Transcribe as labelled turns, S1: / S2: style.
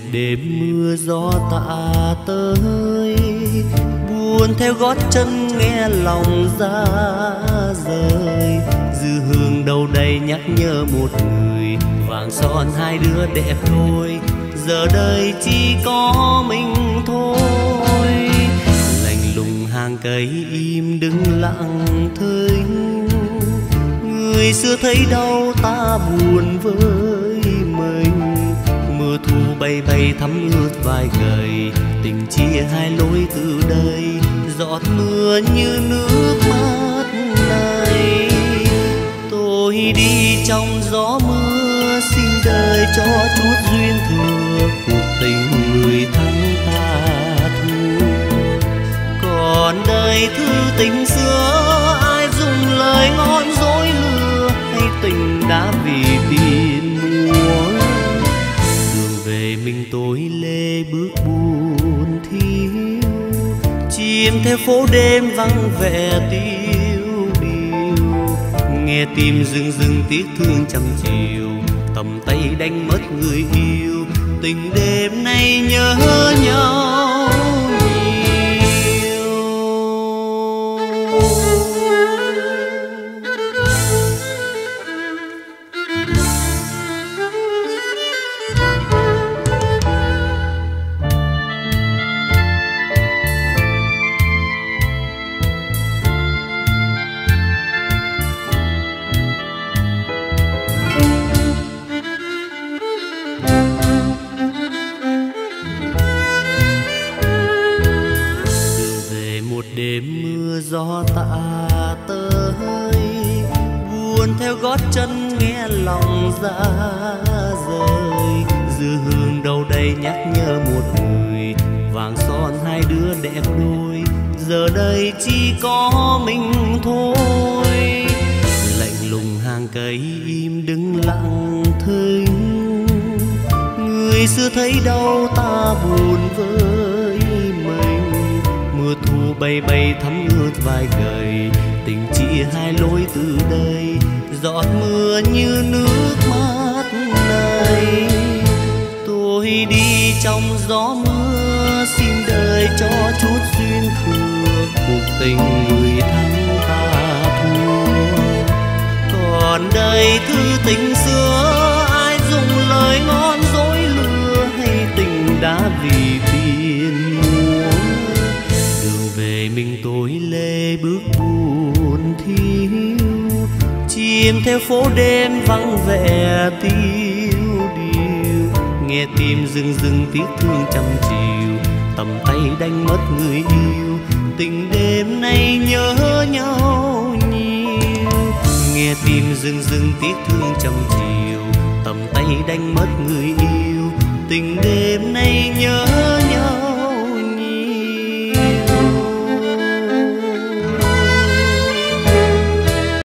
S1: đêm mưa gió tạ tới, buồn theo gót chân nghe lòng ra rời. Dư hương đâu đây nhắc nhớ một người, vàng son hai đứa đẹp đôi, giờ đây chỉ có mình thôi. Lạnh lùng hàng cây im đứng lặng thinh, người xưa thấy đâu ta buồn với mình. Mưa thu bay bay thấm ướt vai gầy, tình chia hai lối từ đây, giọt mưa như nước mắt này. Tôi đi trong gió mưa, xin đời cho chút duyên thừa, cuộc tình người thắng ta thu. Còn đời thư tình xưa, ai dùng lời ngon dối lừa, hay tình đã vì tiền mua. Đường về mình tôi lê bước buồn thiếu, chìm theo phố đêm vắng vẻ tiêu điều. Nghe tim rưng rưng tiếc thương trăm chiều, tầm tay đánh mất người yêu, tình đêm nay nhớ nhau nhiều. Đêm mưa gió tạ tới, buồn theo gót chân nghe lòng ra rời. Dư hương đâu đây nhắc nhớ một người, vàng son hai đứa đẹp đôi, giờ đây chỉ có mình thôi. Lạnh lùng hàng cây im đứng lặng thinh, người xưa thấy đâu ta buồn với mình. Mưa thu bay bay thấm ướt vai gầy, tình chia hai lối từ đây, giọt mưa như nước mắt này. Tôi đi trong gió mưa, xin đời cho chút duyên thừa, cuộc tình người thắng ta thua. Còn đây thư tình xưa, ai dùng lời ngon dối lừa, hay tình đã vì tiền mua. Đường về mình tôi lê bước buồn thiếu, chìm theo phố đêm vắng vẻ tiêu điều. Nghe tim rưng rưng tiếc thương trăm chiều, tầm tay đánh mất người yêu, tình đêm nay nhớ nhau nhiều. Nghe tim rưng rưng tiếc thương trăm chiều, tầm tay đánh mất người yêu, tình đêm nay nhớ nhau.